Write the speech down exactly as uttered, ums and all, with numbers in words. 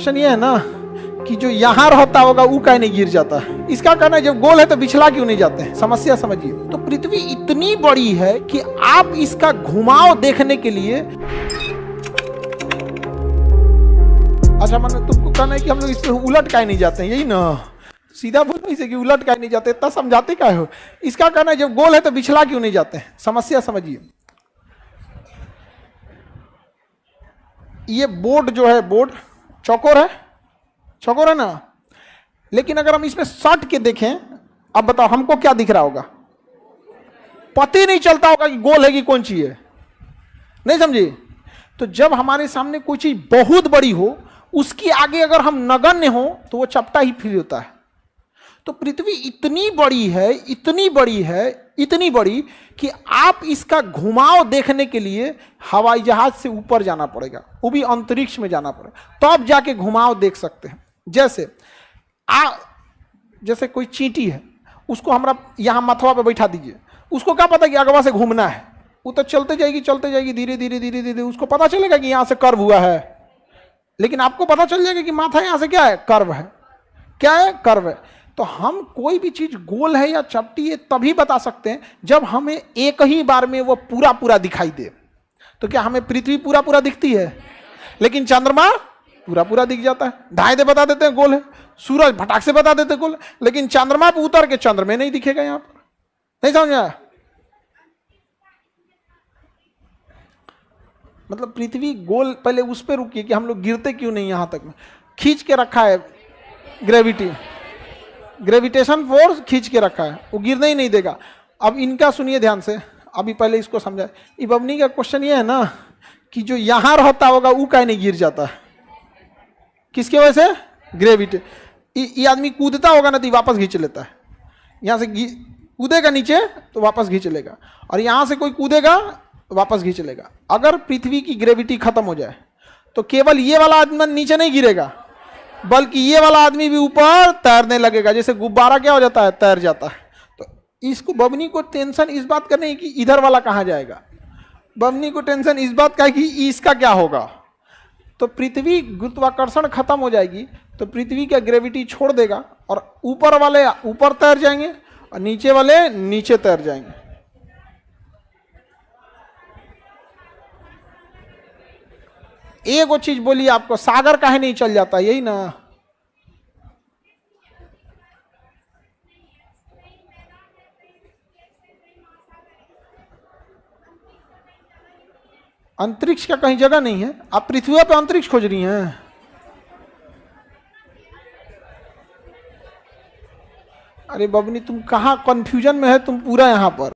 Question ये है ना कि जो यहाँ रहता होगा वो काहे नहीं गिर जाता है। इसका कहना है जब गोल है तो बिछला क्यों नहीं जाते हैं। समस्या समझिए। तो पृथ्वी इतनी बड़ी है कि आप इसका घुमाव देखने के लिए, अच्छा मैंने तुमको कहना है कि हम लोग इस पे उलट काहे नहीं जाते हैं, यही ना सीधा बोलो इसे कि उलट काहे नहीं जाते, इतना समझाते काहे हो। इसका कहना है जब गोल है तो बिछला क्यों नहीं जाते हैं। समस्या समझिए। ये बोर्ड जो है, बोर्ड चौकोर है, चौकोर है ना, लेकिन अगर हम इसमें सट के देखें, अब बताओ हमको क्या दिख रहा होगा, पता ही नहीं चलता होगा कि गोल है कि कौन चीज है। नहीं समझे। तो जब हमारे सामने कोई चीज बहुत बड़ी हो, उसके आगे अगर हम नगण्य हो तो वो चपटा ही फील होता है। तो पृथ्वी इतनी बड़ी है, इतनी बड़ी है, इतनी बड़ी कि आप इसका घुमाव देखने के लिए हवाई जहाज से ऊपर जाना पड़ेगा, वो भी अंतरिक्ष में जाना पड़ेगा, तो आप जाके घुमाव देख सकते हैं। जैसे आ जैसे कोई चींटी है, उसको हमरा यहाँ मथवा पे बैठा दीजिए, उसको क्या पता कि अगवा से घूमना है, वो तो चलते जाएगी चलते जाएगी धीरे धीरे धीरे धीरे, उसको पता चलेगा कि यहाँ से कर्व हुआ है, लेकिन आपको पता चल जाएगा कि माथा यहाँ से क्या है, कर्व है। क्या है, कर्व है। तो हम कोई भी चीज गोल है या चपटी है तभी बता सकते हैं जब हमें एक ही बार में वो पूरा पूरा दिखाई दे। तो क्या हमें पृथ्वी पूरा पूरा दिखती है, लेकिन चंद्रमा पूरा पूरा दिख जाता है, ढाई दे बता देते हैं गोल है, सूरज भटाक से बता देते हैं गोल है, लेकिन चंद्रमा पे उतर के चंद्र में नहीं दिखेगा। यहां पर नहीं समझा। मतलब पृथ्वी गोल, पहले उस पर रुकिए कि हम लोग गिरते क्यों नहीं। यहां तक में खींच के रखा है, ग्रेविटी ग्रेविटेशन फोर्स खींच के रखा है, वो गिरने ही नहीं देगा। अब इनका सुनिए ध्यान से, अभी पहले इसको समझाए। ये बबनी का क्वेश्चन ये है ना कि जो यहां रहता होगा वो काहे नहीं गिर जाता है, किसकी वजह से, ग्रेविटी। ये आदमी कूदता होगा ना तो वापस खींच लेता है, यहां से कूदेगा नीचे तो वापस खींच लेगा, और यहां से कोई कूदेगा तो वापस खींच लेगा। अगर पृथ्वी की ग्रेविटी खत्म हो जाए तो केवल ये वाला आदमी नीचे नहीं गिरेगा, बल्कि ये वाला आदमी भी ऊपर तैरने लगेगा, जैसे गुब्बारा क्या हो जाता है, तैर जाता है। तो इसको बबनी को टेंशन इस बात का नहीं कि इधर वाला कहाँ जाएगा, बबनी को टेंशन इस बात का है कि इसका क्या होगा। तो पृथ्वी गुरुत्वाकर्षण खत्म हो जाएगी तो पृथ्वी का ग्रेविटी छोड़ देगा, और ऊपर वाले ऊपर तैर जाएंगे और नीचे वाले नीचे तैर जाएंगे। एक वो चीज बोलिए आपको, सागर काहे नहीं चल जाता, यही ना। अंतरिक्ष का कहीं जगह नहीं है, आप पृथ्वी पे अंतरिक्ष खोज रही हैं। अरे बबनी तुम कहाँ कंफ्यूजन में है, तुम पूरा यहां पर